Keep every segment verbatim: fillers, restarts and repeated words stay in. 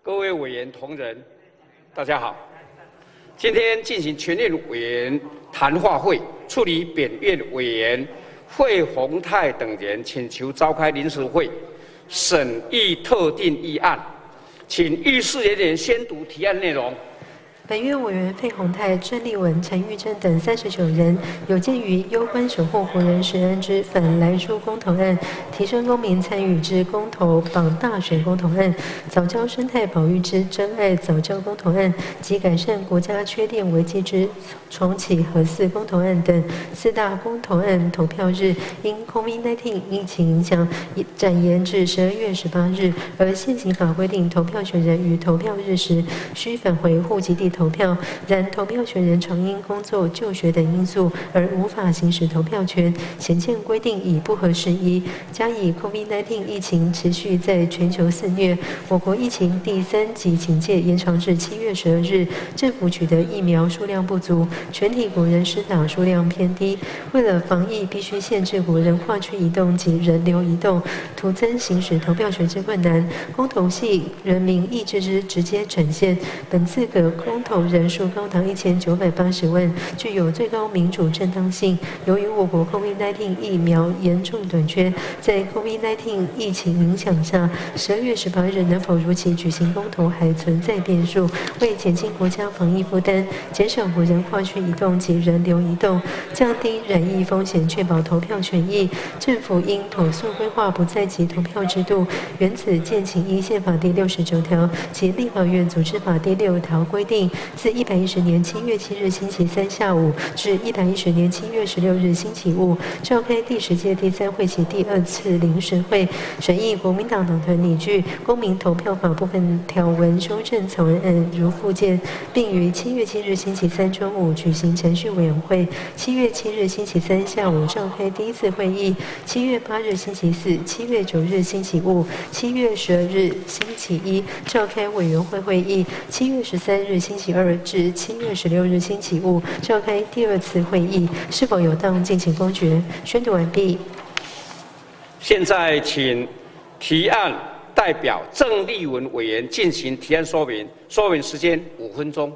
各位委员同仁，大家好。今天进行全院委员谈话会，处理本院委员费鸿泰等人请求召开临时会，审议特定议案，请议事人员宣读提案内容。 本院委员费鸿泰、郑丽文、陈玉珍等三十九人，有鉴于攸关守护国人石恩之反莱猪公投案、提升公民参与之公投榜大选公投案、早教生态保育之真爱早教公投案及改善国家缺电危机之重启核四公投案等四大公投案投票日，因 COVID 十九 疫情影响，展延至十二月十八日，而现行法规定，投票权人于投票日时需返回户籍地投。 投票，然投票权人常因工作、就学等因素而无法行使投票权，显见规定已不合时宜。加以 COVID 十九 疫情持续在全球肆虐，我国疫情第三级警戒延长至七月十二日，政府取得疫苗数量不足，全体国人施打数量偏低。为了防疫，必须限制国人跨区移动及人流移动，徒增行使投票权之困难。公投系人民意志之直接呈现，本次个公投 投人数高达一千九百八十万，具有最高民主正当性。由于我国 COVID 十九 疫苗严重短缺，在 COVID 十九 疫情影响下，十二月十八日能否如期举行公投还存在变数。为减轻国家防疫负担，减少国人跨区移动及人流移动，降低染疫风险，确保投票权益，政府应妥速规划不在籍投票制度。原此，建请依宪法第六十九条及立法院组织法第六条规定。 自一百一十年七月七日星期三下午至一百一十年七月十六日星期五，召开第十届第三会期第二次临时会，审议国民党党团拟具《公民投票法》部分条文修正草案案如附件，并于七月七日星期三中午举行程序委员会。七月七日星期三下午召开第一次会议。七月八日星期四、七月九日星期五、七月十二日星期一召开委员会会议。七月十三日星期二 至七月十六日星期五召开第二次会议，是否有当敬请公决。宣读完毕。 现在请提案代表郑丽文委员进行提案说明，说明时间五分钟。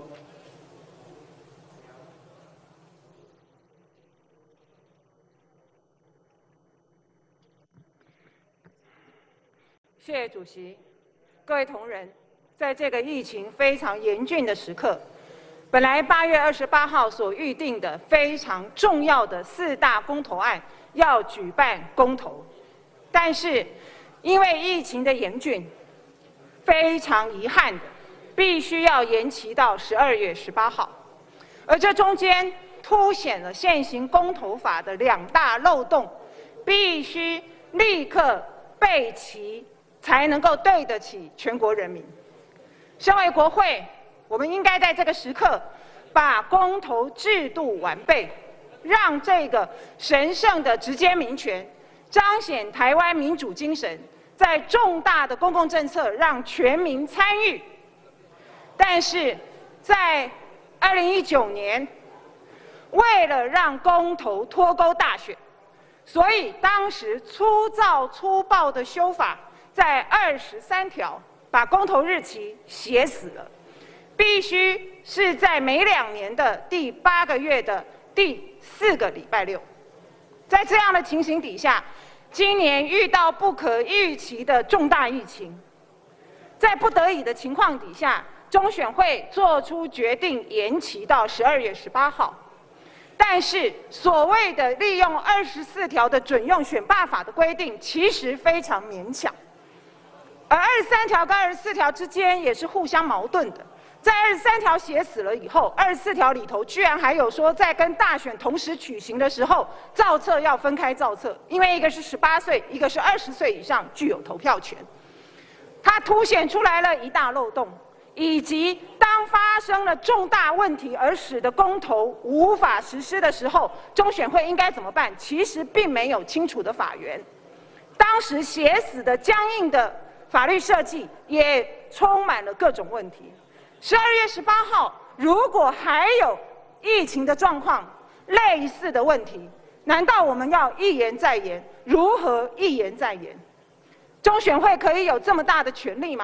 谢谢主席，各位同仁。 在这个疫情非常严峻的时刻，本来八月二十八号所预定的非常重要的四大公投案要举办公投，但是因为疫情的严峻，非常遗憾的，必须要延期到十二月十八号，而这中间凸显了现行公投法的两大漏洞，必须立刻备齐，才能够对得起全国人民。 身为国会，我们应该在这个时刻把公投制度完备，让这个神圣的直接民权彰显台湾民主精神，在重大的公共政策让全民参与。但是在二零一九年，为了让公投脱钩大选，所以当时粗糙粗暴的修法，在二十三条。 把公投日期写死了，必须是在每两年的第八个月的第四个礼拜六。在这样的情形底下，今年遇到不可预期的重大疫情，在不得已的情况底下，中选会做出决定延期到十二月十八号。但是所谓的利用二十四条的准用选罢法的规定，其实非常勉强。 而二十三条跟二十四条之间也是互相矛盾的。在二十三条写死了以后，二十四条里头居然还有说，在跟大选同时举行的时候，造册要分开造册，因为一个是十八岁，一个是二十岁以上具有投票权。它凸显出来了一大漏洞，以及当发生了重大问题而使得公投无法实施的时候，中选会应该怎么办？其实并没有清楚的法源。当时写死的僵硬的 法律设计也充满了各种问题。十二月十八号，如果还有疫情的状况类似的问题，难道我们要一言再言？如何一言再言？中选会可以有这么大的权力吗？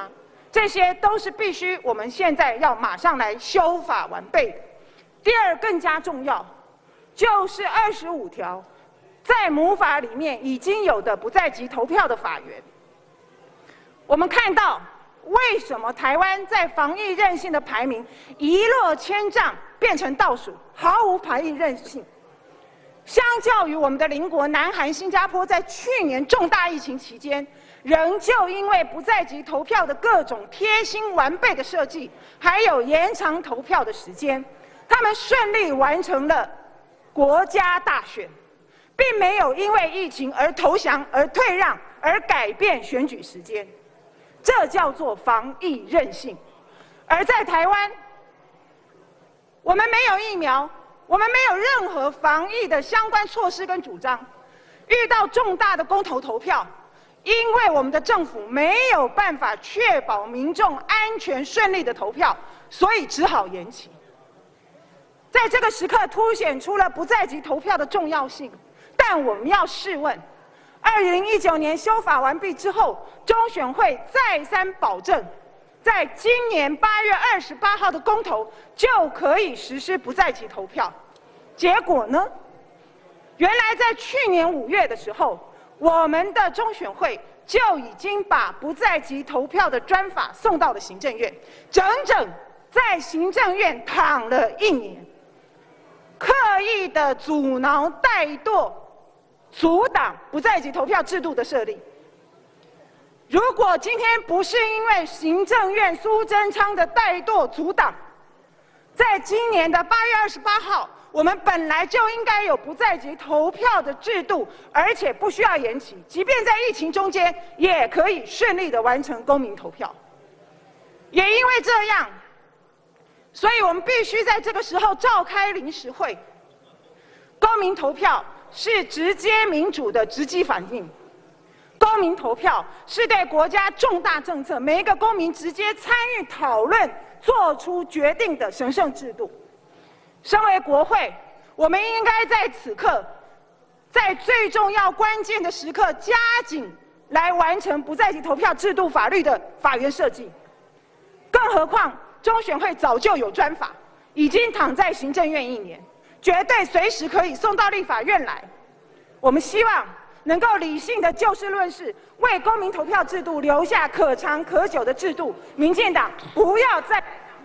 这些都是必须我们现在要马上来修法完备的。第二，更加重要，就是二十五条在母法里面已经有的不在籍投票的法源。我们看到，为什么台湾在防疫韧性的排名一落千丈，变成倒数，毫无防疫韧性？相较于我们的邻国南韩、新加坡，在去年重大疫情期间，仍旧因为不在籍投票的各种贴心完备的设计，还有延长投票的时间，他们顺利完成了国家大选，并没有因为疫情而投降、而退让、而改变选举时间。这叫做防疫韧性。而在台湾，我们没有疫苗，我们没有任何防疫的相关措施跟主张，遇到重大的公投投票，因为我们的政府没有办法确保民众安全顺利的投票，所以只好延期。在这个时刻凸显出了不在籍投票的重要性，但我们要试问，二零一九年修法完毕之后，中选会再三保证，在今年八月二十八号的公投就可以实施不在籍投票。结果呢？原来在去年五月的时候，我们的中选会就已经把不在籍投票的专法送到了行政院，整整在行政院躺了一年，刻意的阻挠、怠惰、阻挡不在籍投票制度的设立。如果今天不是因为行政院苏贞昌的怠惰阻挡，在今年的八月二十八号，我们本来就应该有不在籍投票的制度，而且不需要延期，即便在疫情中间也可以顺利的完成公民投票。也因为这样，所以我们必须在这个时候召开临时会。公民投票是直接民主的直击反应，公民投票是对国家重大政策每一个公民直接参与讨论、做出决定的神圣制度。身为国会，我们应该在此刻，在最重要关键的时刻，加紧来完成不在籍投票制度法律的法源设计。更何况，中选会早就有专法，已经躺在行政院一年，绝对随时可以送到立法院来。我们希望能够理性的就事论事，为公民投票制度留下可长可久的制度。民进党不要再。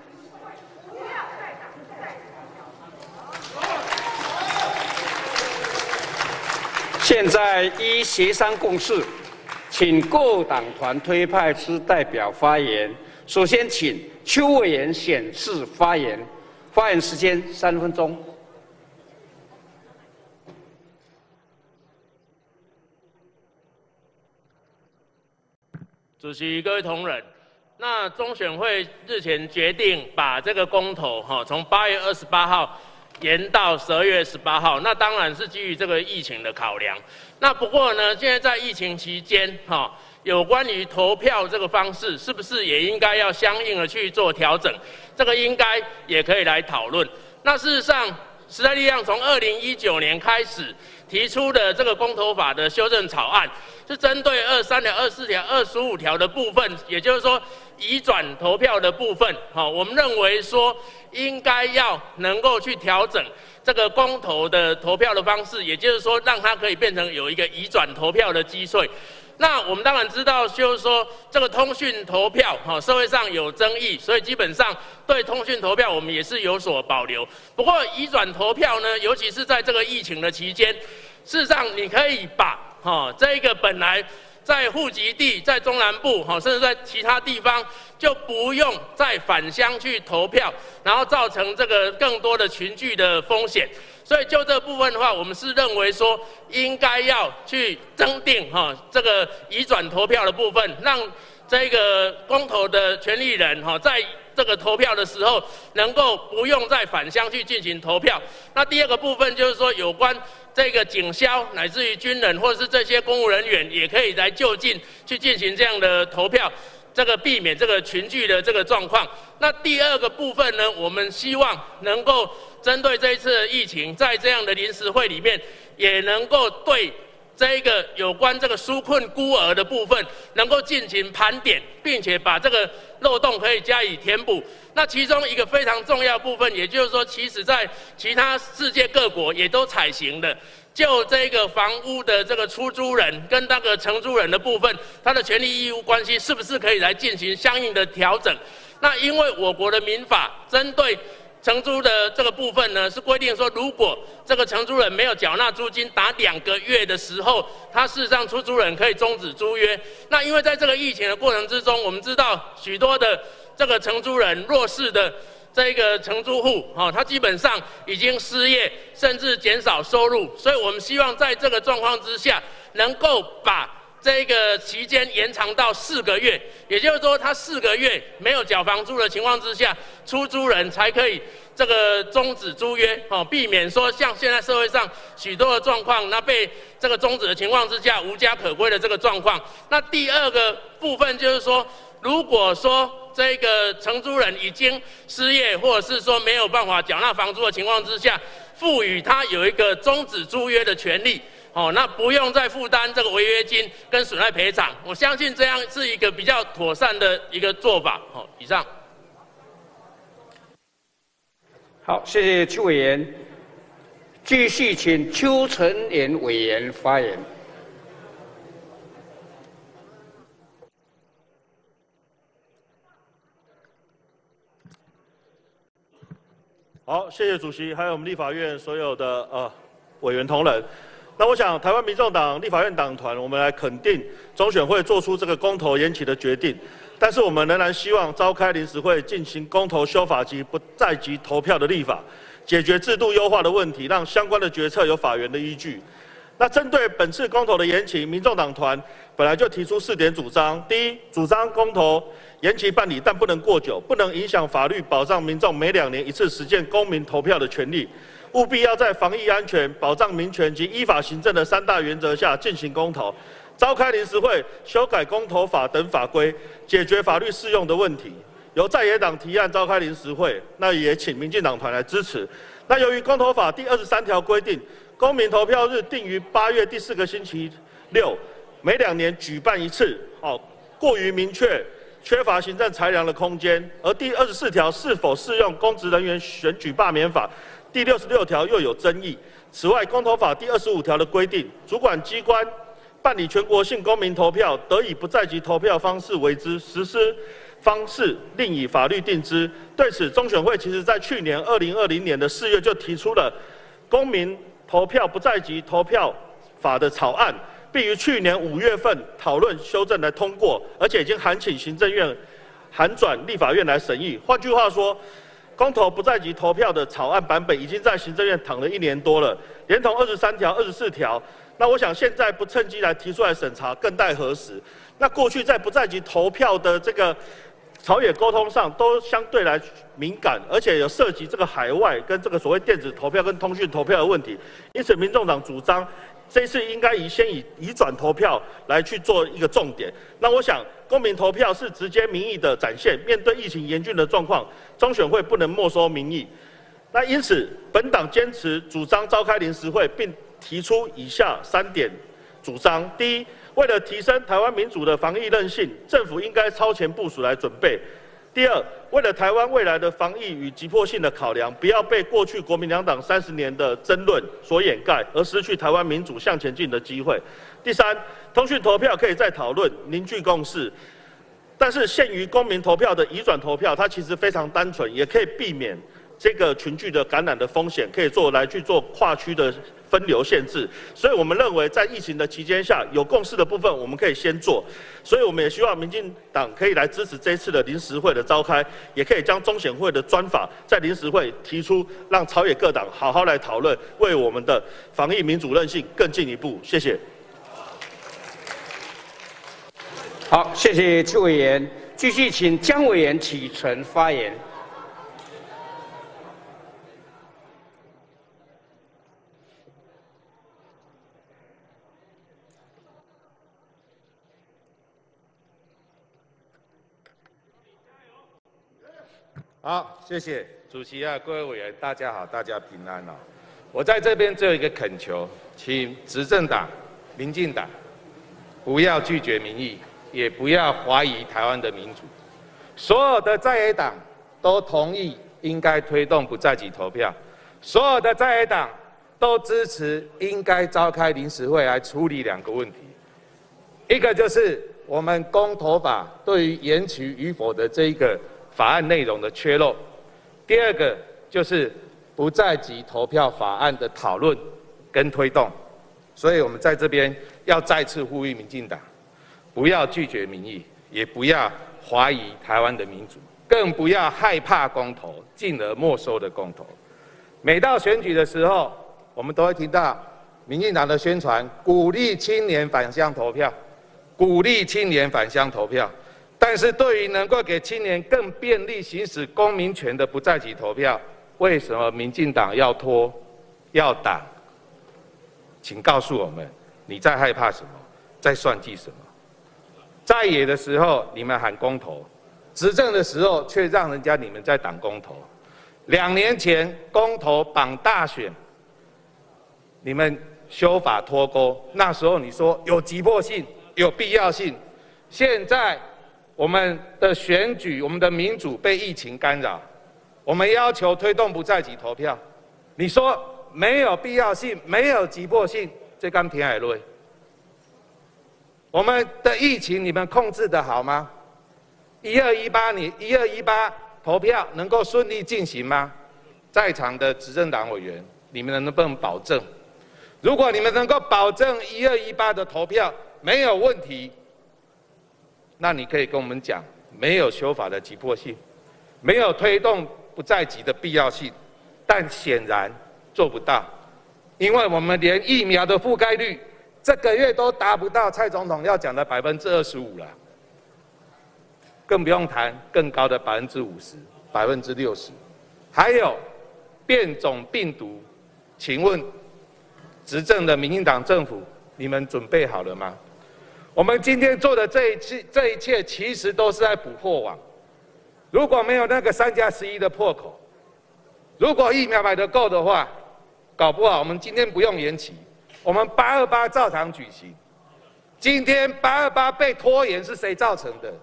现在依协商共识，请各党团推派之代表发言。首先，请邱委员显示发言，发言时间三分钟。 主席、各位同仁，那中选会日前决定把这个公投哈从八月二十八号延到十二月十八号，那当然是基于这个疫情的考量。那不过呢，现在在疫情期间哈，有关于投票这个方式，是不是也应该要相应的去做调整？这个应该也可以来讨论。那事实上，时代力量从二零一九年开始提出的这个公投法的修正草案，是针对二十三条、二十四条、二十五条的部分，也就是说移转投票的部分，好，我们认为说应该要能够去调整这个公投的投票的方式，也就是说让它可以变成有一个移转投票的机制。那我们当然知道，就是说这个通讯投票，哈，社会上有争议，所以基本上对通讯投票我们也是有所保留。不过移转投票呢，尤其是在这个疫情的期间，事实上你可以把哈这个本来在户籍地在中南部，哈，甚至在其他地方，就不用再返乡去投票，然后造成这个更多的群聚的风险。所以就这部分的话，我们是认为说应该要去增订哈这个移转投票的部分，让这个公投的权利人哈在这个投票的时候能够不用再返乡去进行投票。那第二个部分就是说有关这个警消乃至于军人或者是这些公务人员也可以来就近去进行这样的投票，这个避免这个群聚的这个状况。那第二个部分呢，我们希望能够针对这一次的疫情，在这样的临时会里面，也能够对这一个有关这个纾困孤儿的部分，能够进行盘点，并且把这个漏洞可以加以填补。那其中一个非常重要的部分，也就是说，其实在其他世界各国也都采行的，就这个房屋的这个出租人跟那个承租人的部分，他的权利义务关系是不是可以来进行相应的调整？那因为我国的民法针对承租的这个部分呢，是规定说，如果这个承租人没有缴纳租金达两个月的时候，他事实上出租人可以终止租约。那因为在这个疫情的过程之中，我们知道许多的这个承租人弱势的这个承租户，哦，他基本上已经失业，甚至减少收入，所以我们希望在这个状况之下，能够把这个期间延长到四个月，也就是说，他四个月没有缴房租的情况之下，出租人才可以这个终止租约，哦，避免说像现在社会上许多的状况，那被这个终止的情况之下，无家可归的这个状况。那第二个部分就是说，如果说这个承租人已经失业，或者是说没有办法缴纳房租的情况之下，赋予他有一个终止租约的权利。哦，那不用再负担这个违约金跟损害赔偿，我相信这样是一个比较妥善的一个做法。哦，以上。 好，谢谢邱委员。继续请邱成元委员发言。 好，谢谢主席，还有我们立法院所有的呃委员同仁。那我想，台湾民众党立法院党团，我们来肯定中选会做出这个公投延期的决定，但是我们仍然希望召开临时会进行公投修法及不在籍投票的立法，解决制度优化的问题，让相关的决策有法源的依据。那针对本次公投的延期，民众党团本来就提出四点主张：第一，主张公投延期办理，但不能过久，不能影响法律保障民众每两年一次实践公民投票的权利。务必要在防疫安全、保障民权及依法行政的三大原则下进行公投，召开临时会修改公投法等法规，解决法律适用的问题。由在野党提案召开临时会，那也请民进党团来支持。那由于公投法第二十三条规定，公民投票日定于八月第四个星期六，每两年举办一次，哦，过于明确，缺乏行政裁量的空间。而第二十四条是否适用公职人员选举罢免法？第六十六条又有争议。此外，公投法第二十五条的规定，主管机关办理全国性公民投票，得以不在籍投票方式为之，实施方式另以法律定之。对此，中选会其实在去年二零二零年的四月就提出了公民投票不在籍投票法的草案，并于去年五月份讨论修正来通过，而且已经函请行政院函转立法院来审议。换句话说，公投不在籍投票的草案版本已经在行政院躺了一年多了，连同二十三条、二十四条。那我想现在不趁机来提出来审查，更待何时？那过去在不在籍投票的这个朝野沟通上，都相对来敏感，而且有涉及这个海外跟这个所谓电子投票跟通讯投票的问题。因此，民众党主张这一次应该以先以移转投票来去做一个重点。那我想，公民投票是直接民意的展现，面对疫情严峻的状况，中选会不能没收民意。那因此，本党坚持主张召开临时会，并提出以下三点主张：第一，为了提升台湾民主的防疫韧性，政府应该超前部署来准备；第二，为了台湾未来的防疫与急迫性的考量，不要被过去国民两党三十年的争论所掩盖，而失去台湾民主向前进的机会；第三，通讯投票可以再讨论，凝聚共识。但是限于公民投票的移转投票，它其实非常单纯，也可以避免这个群聚的感染的风险，可以做来去做跨区的分流限制。所以我们认为，在疫情的期间下，有共识的部分我们可以先做。所以我们也希望民进党可以来支持这一次的临时会的召开，也可以将中选会的专法在临时会提出，让朝野各党好好来讨论，为我们的防疫民主韧性更进一步。谢谢。 好，谢谢邱委员。继续请江委员启程发言。 好，谢谢主席啊，各位委员，大家好，大家平安哦。我在这边只有一个恳求，请执政党民进党不要拒绝民意，也不要怀疑台湾的民主。所有的在野党都同意应该推动不在籍投票，所有的在野党都支持应该召开临时会来处理两个问题，一个就是我们公投法对于延期与否的这一个法案内容的缺漏，第二个就是不在籍投票法案的讨论跟推动。所以我们在这边要再次呼吁民进党，不要拒绝民意，也不要怀疑台湾的民主，更不要害怕公投，进而没收的公投。每到选举的时候，我们都会听到民进党的宣传，鼓励青年返乡投票，鼓励青年返乡投票。但是对于能够给青年更便利行使公民权的不在籍投票，为什么民进党要拖、要挡？请告诉我们，你在害怕什么？在算计什么？在野的时候你们喊公投，执政的时候却让人家你们在挡公投。两年前公投绑大选，你们修法脱钩，那时候你说有急迫性、有必要性。现在我们的选举、我们的民主被疫情干扰，我们要求推动不在籍投票，你说没有必要性，没有急迫性，这刚田海瑞。我们的疫情你们控制得好吗？一二一八你一二一八投票能够顺利进行吗？在场的执政党委员，你们能不能保证？如果你们能够保证一二一八的投票没有问题，那你可以跟我们讲，没有修法的急迫性，没有推动不在籍的必要性，但显然做不到，因为我们连疫苗的覆盖率这个月都达不到蔡总统要讲的百分之二十五了，更不用谈更高的百分之五十、百分之六十。还有变种病毒，请问执政的民进党政府，你们准备好了吗？我们今天做的这一切，这一切其实都是在补破网。如果没有那个三加十一的破口，如果疫苗买得够的话，搞不好我们今天不用延期，我们八二八照常举行。今天八二八被拖延是谁造成的？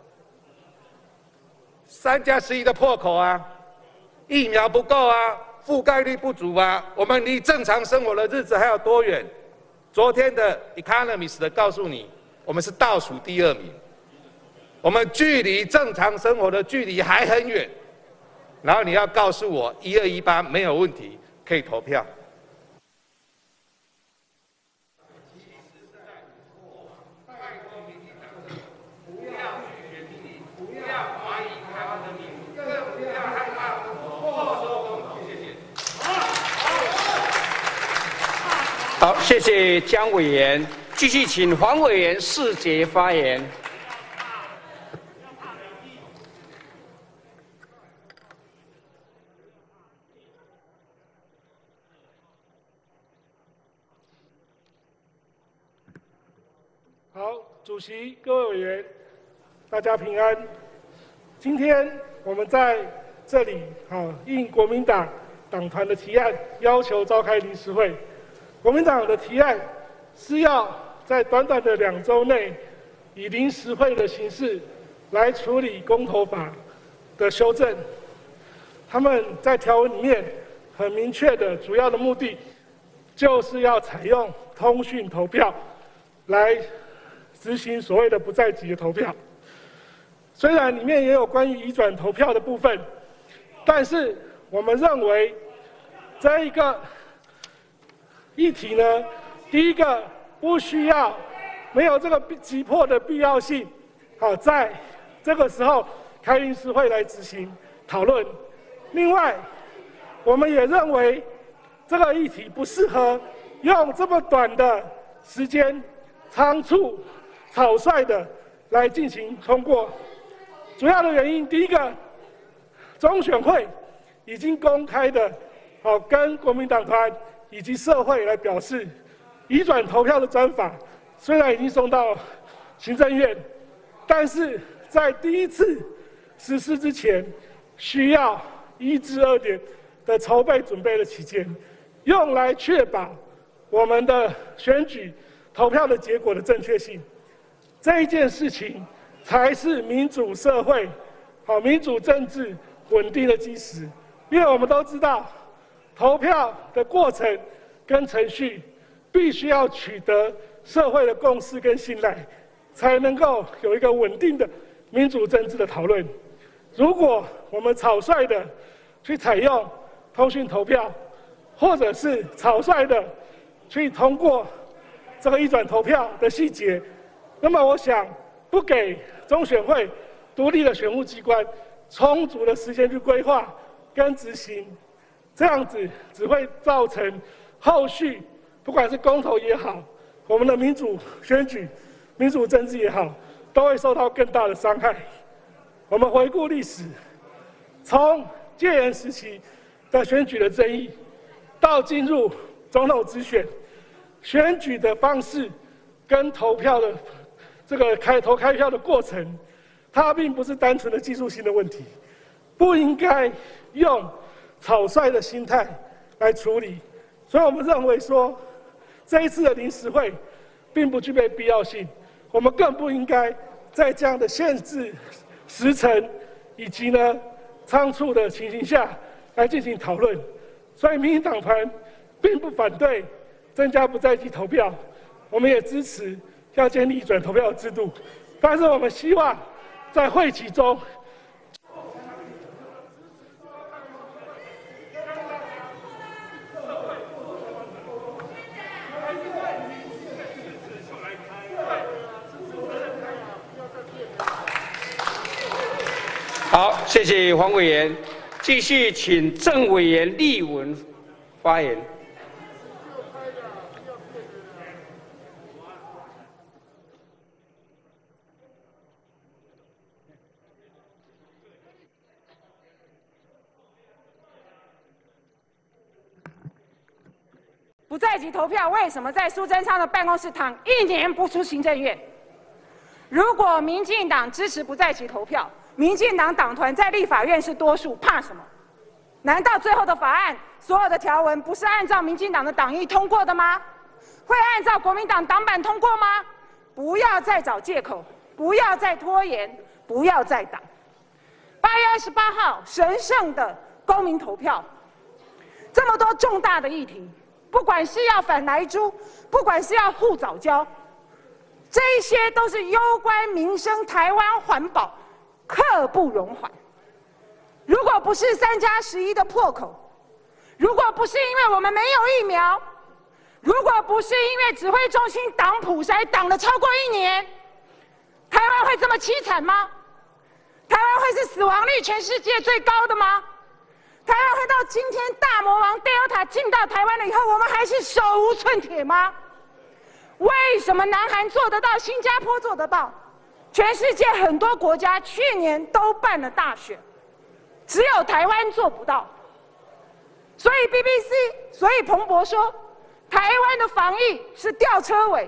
三加十一的破口啊，疫苗不够啊，覆盖率不足啊，我们离正常生活的日子还有多远？昨天的 Economist 的告诉你，我们是倒数第二名，我们距离正常生活的距离还很远。然后你要告诉我一二一八没有问题，可以投票。 好，谢谢江委员。继续请黄委员四节发言。 好，主席、各位委员，大家平安。今天我们在这里，好，应国民党党团的提案，要求召开临时会。国民党的提案是要在短短的两周内，以临时会的形式来处理公投法的修正。他们在条文里面很明确的主要的目的，就是要采用通讯投票来执行所谓的不在籍的投票。虽然里面也有关于移转投票的部分，但是我们认为这一个议题呢，第一个不需要，没有这个急迫的必要性，好，在这个时候开临时会来执行讨论。另外，我们也认为这个议题不适合用这么短的时间仓促草率的来进行通过。主要的原因，第一个，中选会已经公开的，好，跟国民党团以及社会来表示，移转投票的专法虽然已经送到行政院，但是在第一次实施之前，需要一至二年的筹备准备的期间，用来确保我们的选举投票的结果的正确性。这一件事情才是民主社会、好民主政治稳定的基石。因为我们都知道，投票的过程跟程序必须要取得社会的共识跟信赖，才能够有一个稳定的民主政治的讨论。如果我们草率的去采用通讯投票，或者是草率的去通过这个移转投票的细节，那么我想不给中选会独立的选务机关充足的时间去规划跟执行，这样子只会造成后续不管是公投也好，我们的民主选举、民主政治也好，都会受到更大的伤害。我们回顾历史，从戒严时期的选举的争议，到进入总统直选，选举的方式跟投票的这个开投开票的过程，它并不是单纯的技术性的问题，不应该用草率的心态来处理。所以我们认为说，这一次的临时会并不具备必要性，我们更不应该在这样的限制时程以及呢仓促的情形下来进行讨论。所以民进党团并不反对增加不在籍投票，我们也支持要建立移转投票的制度，但是我们希望在会期中， 好，谢谢黄委员。继续请郑委员立文发言。 不在籍投票为什么在苏贞昌的办公室躺一年不出行政院？如果民进党支持不在籍投票，民进党党团在立法院是多数，怕什么？难道最后的法案所有的条文不是按照民进党的党意通过的吗？会按照国民党党版通过吗？不要再找借口，不要再拖延，不要再挡。八月二十八号神圣的公民投票，这么多重大的议题，不管是要反莱猪，不管是要护早教，这一些都是攸关民生、台湾环保，刻不容缓。如果不是三加十一的破口，如果不是因为我们没有疫苗，如果不是因为指挥中心挡普筛挡了超过一年，台湾会这么凄惨吗？台湾会是死亡率全世界最高的吗？台湾会到今天大魔王 Delta 进到台湾了以后，我们还是手无寸铁吗？为什么南韩做得到，新加坡做得到？全世界很多国家去年都办了大选，只有台湾做不到。所以 B B C， 所以彭博说，台湾的防疫是吊车尾，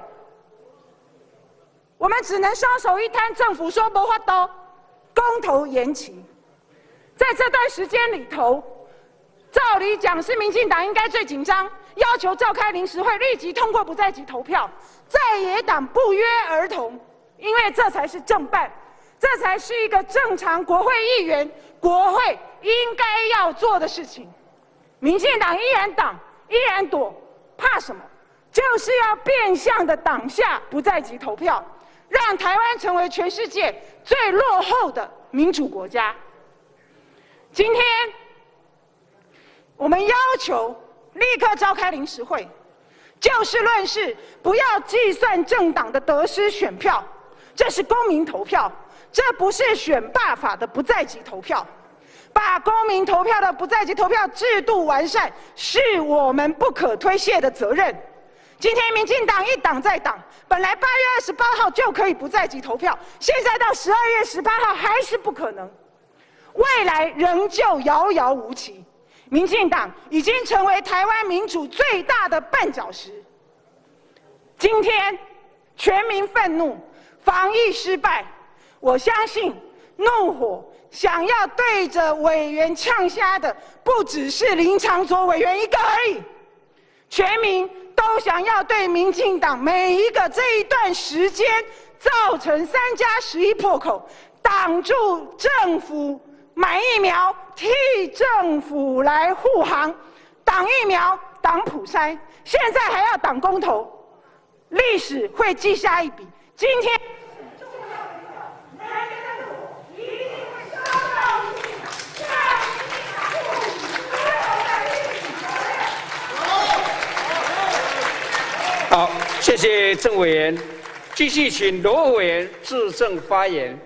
我们只能双手一摊，政府说没法度，公投延期。在这段时间里头，照理讲是民进党应该最紧张，要求召开临时会，立即通过不在籍投票，在野党不约而同，因为这才是正办，这才是一个正常国会议员、国会应该要做的事情。民进党依然挡，依然躲，怕什么？就是要变相的挡下不在籍投票，让台湾成为全世界最落后的民主国家。今天，我们要求立刻召开临时会，就事论事，不要计算政党的得失选票，这是公民投票，这不是选罢法的不在籍投票。把公民投票的不在籍投票制度完善，是我们不可推卸的责任。今天民进党一党再党，本来八月二十八号就可以不在籍投票，现在到十二月十八号还是不可能，未来仍旧遥遥无期。民进党已经成为台湾民主最大的绊脚石。今天全民愤怒，防疫失败，我相信怒火想要对着委员呛瞎的，不只是林长佐委员一个而已。全民都想要对民进党每一个这一段时间造成三加十一破口，挡住政府买疫苗，替政府来护航，挡疫苗，挡普筛，现在还要挡公投，历史会记下一笔。今天。 好，谢谢郑委员。继续请罗委员致政发言。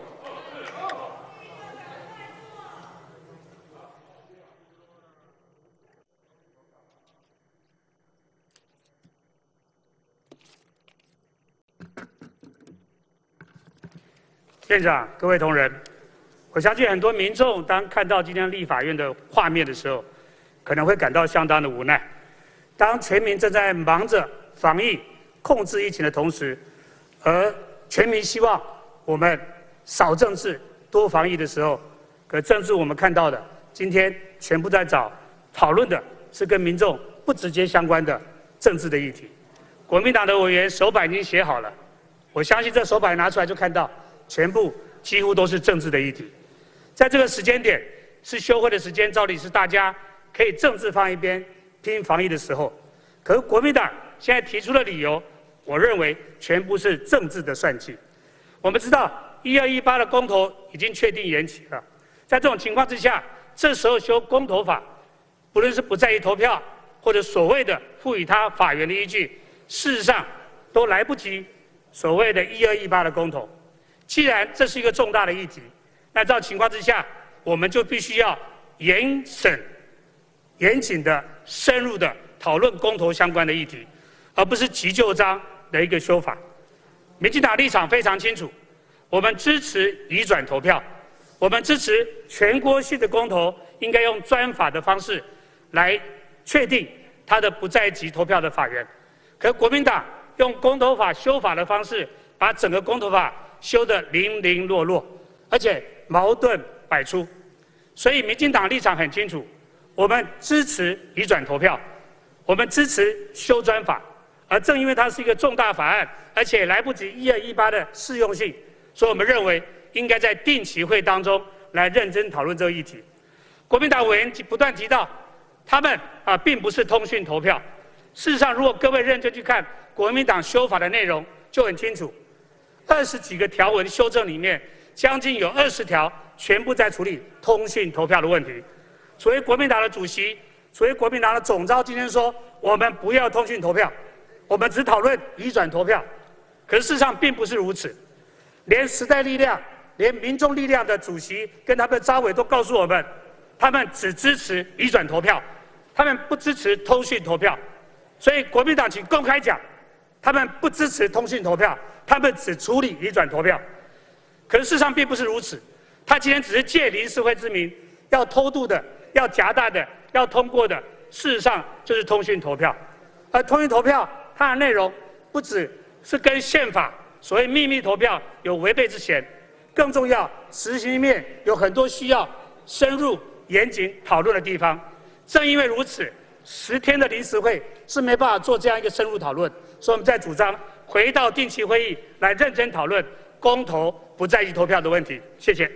院长、各位同仁，我相信很多民众当看到今天立法院的画面的时候，可能会感到相当的无奈。当全民正在忙着防疫、控制疫情的同时，而全民希望我们少政治、多防疫的时候，可政治我们看到的，今天全部在找讨论的是跟民众不直接相关的政治的议题。国民党的委员手板已经写好了，我相信这手板拿出来就看到，全部几乎都是政治的议题。在这个时间点，是休会的时间，照理是大家可以政治放一边，拼防疫的时候。可是国民党现在提出的理由，我认为全部是政治的算计。我们知道一二一八的公投已经确定延期了，在这种情况之下，这时候修公投法，不论是不在意投票，或者所谓的赋予他法源的依据，事实上都来不及所谓的一二一八的公投。既然这是一个重大的议题，那照情况之下，我们就必须要严审、严谨的、深入的讨论公投相关的议题，而不是急就章的一个修法。民进党立场非常清楚，我们支持移转投票，我们支持全国性的公投应该用专法的方式来确定它的不在籍投票的法源。可国民党用公投法修法的方式，把整个公投法修得零零落落，而且矛盾百出。所以民进党立场很清楚，我们支持移转投票，我们支持修专法。而正因为它是一个重大法案，而且来不及一二一八的适用性，所以我们认为应该在定期会当中来认真讨论这个议题。国民党委员不断提到，他们啊并不是通讯投票。事实上，如果各位认真去看国民党修法的内容，就很清楚，二十几个条文修正里面，将近有二十条全部在处理通讯投票的问题。所以国民党的主席，所以国民党的总召今天说，我们不要通讯投票，我们只讨论移转投票。可是事实上并不是如此，连时代力量、连民众力量的主席跟他们的召委都告诉我们，他们只支持移转投票，他们不支持通讯投票。所以国民党请公开讲，他们不支持通讯投票，他们只处理移转投票。可是事实上并不是如此，他今天只是借临时会之名，要偷渡的、要夹带的、要通过的，事实上就是通讯投票。而通讯投票它的内容不只是跟宪法所谓秘密投票有违背之嫌，更重要，实行面有很多需要深入严谨讨论的地方。正因为如此，十天的临时会是没办法做这样一个深入讨论，所以我们在主张回到定期会议来认真讨论公投不在籍投票的问题。谢谢。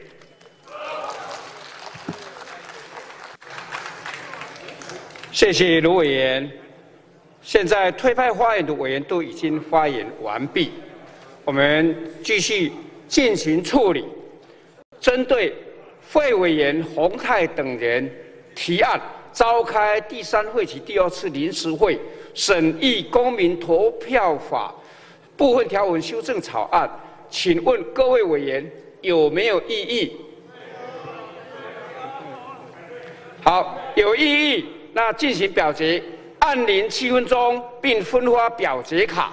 谢谢卢委员。现在推派发言的委员都已经发言完毕，我们继续进行处理。针对费委员洪泰等人提案，召开第三会期第二次临时会，审议公民投票法部分条文修正草案。请问各位委员有没有异议？好，有异议，那进行表决。按铃七分钟，并分发表决卡。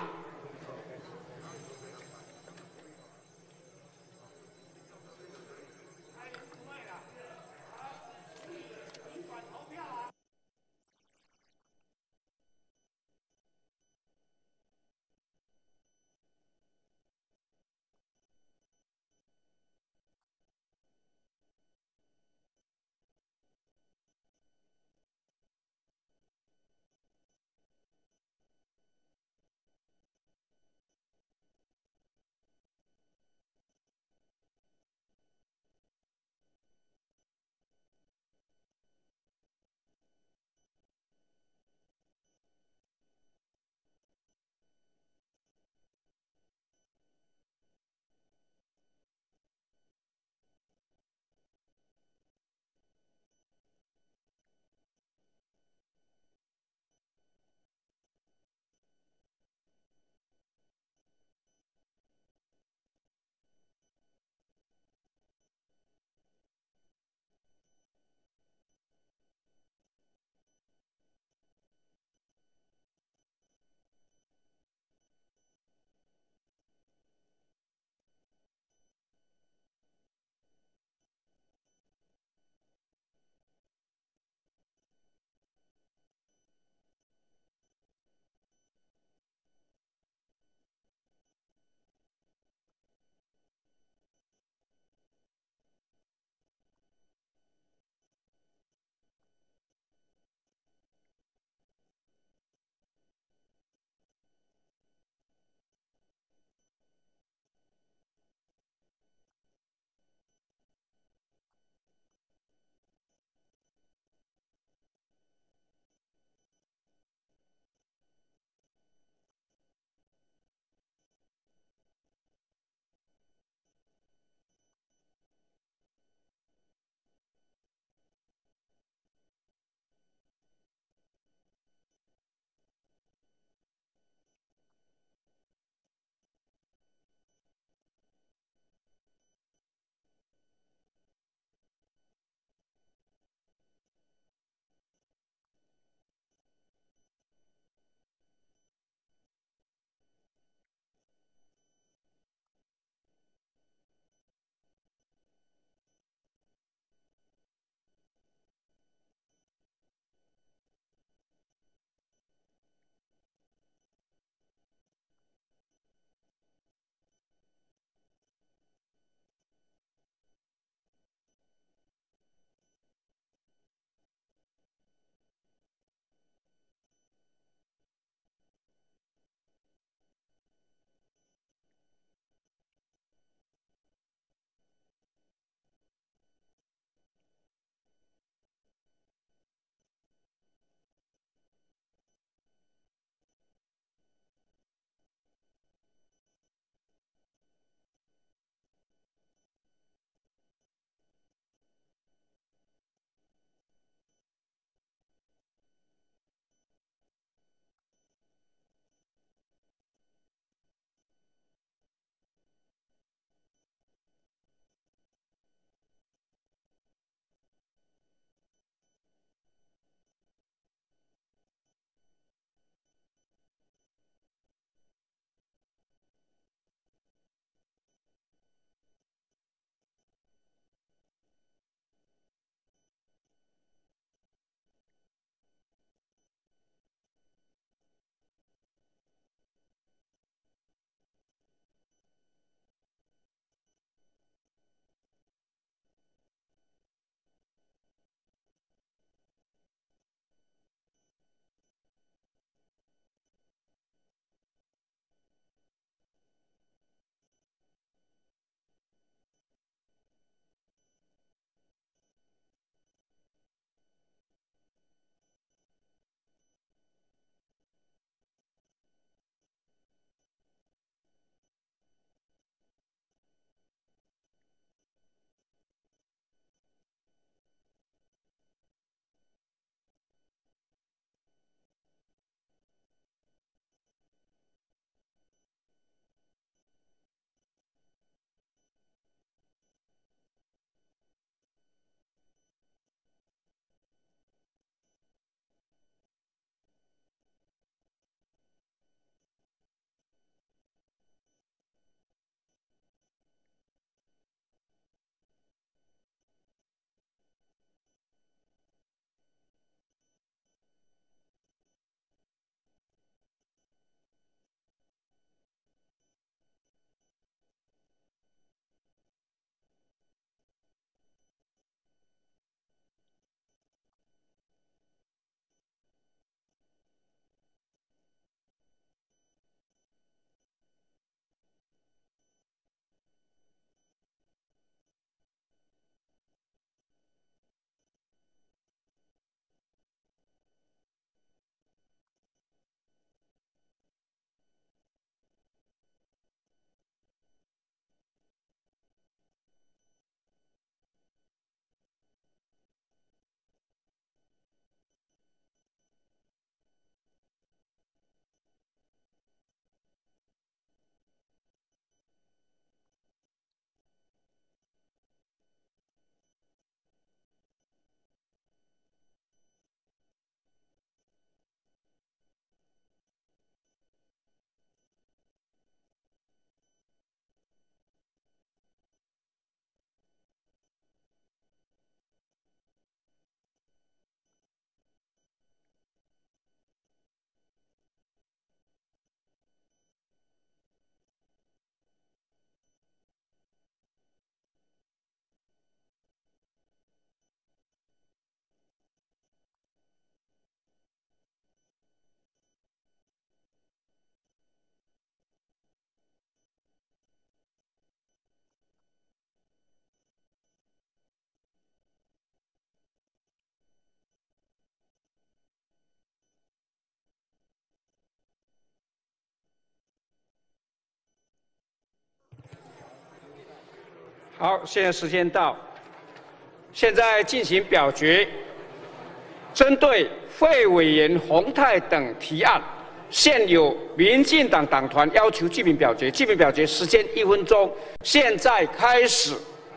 好，现在时间到，现在进行表决。针对费委员洪泰等提案，现有民进党党团要求记名表决，记名表决时间一分钟，现在开始。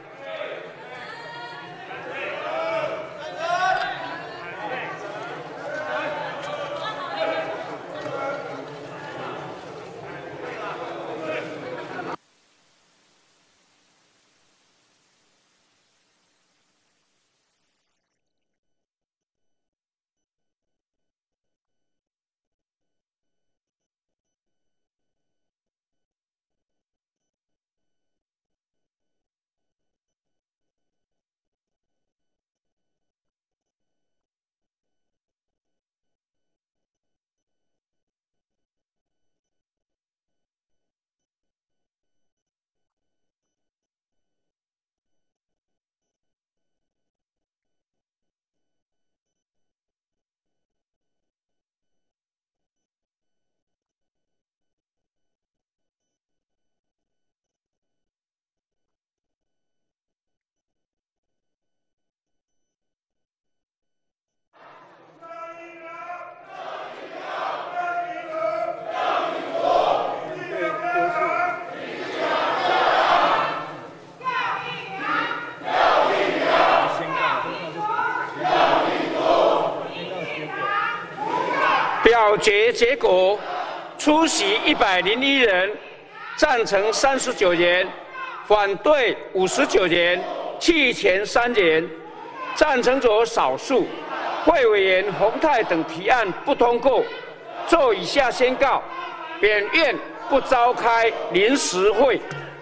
表决结果：出席一百零一人，赞成三十九人，反对五十九人，弃权三人。赞成者少数。会委员洪泰等提案不通过。做以下宣告：本院不召开临时会。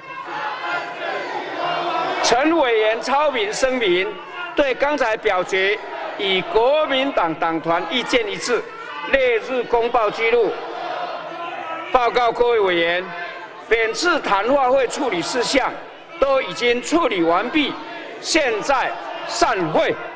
陈委员超明声明，对刚才表决与国民党党团意见一致。列入公报记录。报告各位委员，本次谈话会处理事项都已经处理完毕，现在散会。